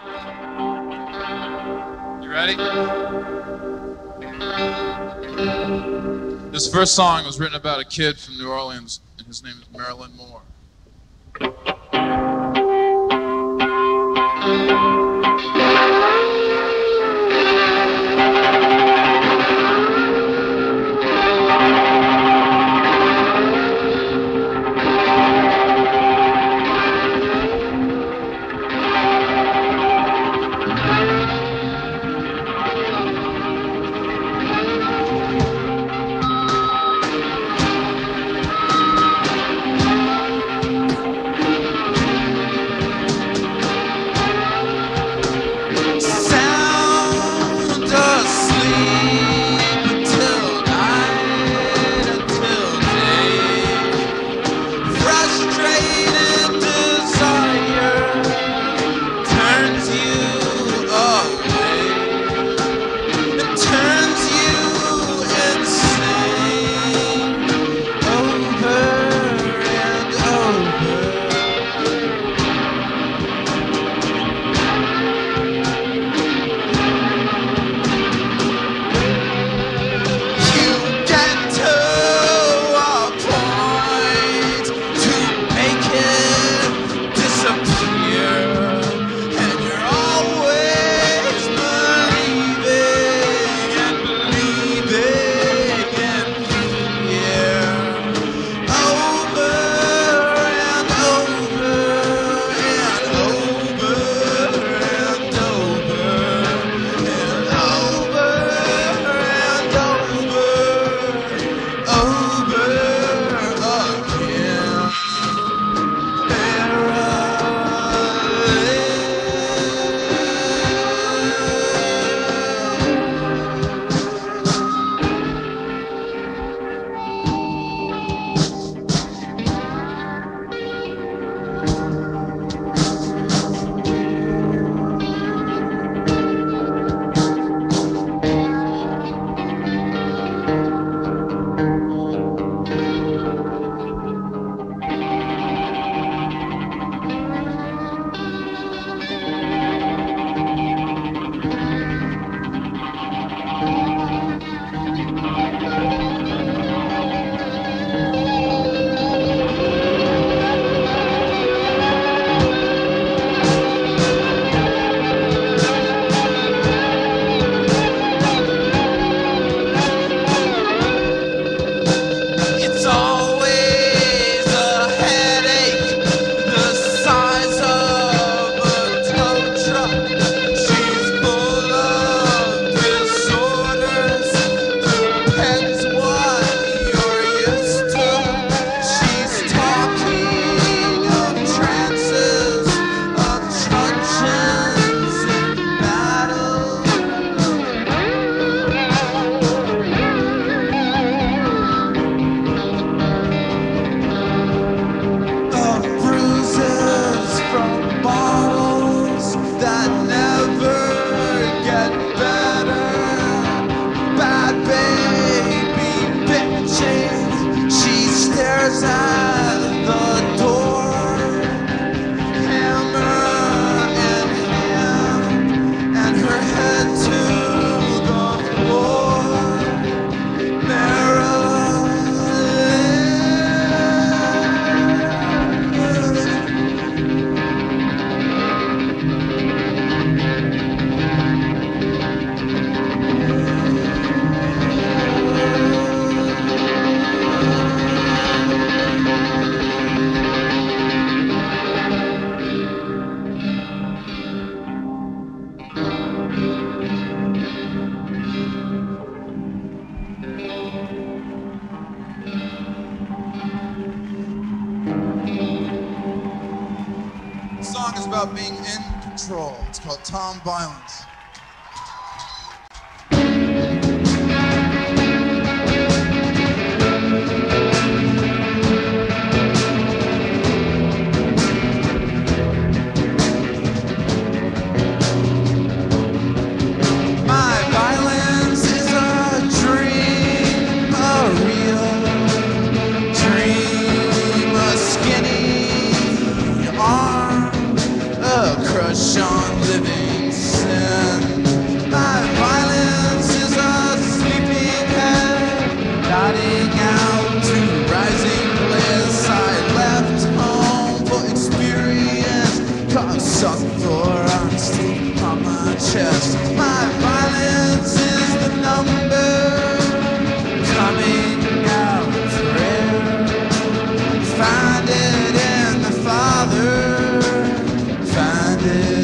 You ready? This first song was written about a kid from New Orleans, and his name is Marilyn Moore. About being in control. It's called Tom Violence. My violence is a dream, a real dream, a skinny arm, a crush John Livingston. My violence is a sleeping head, nodding out to rising bliss. I left home for experience, cause suck for honesty on my chest. My violence is the number coming out for air. Find it in the Father, find it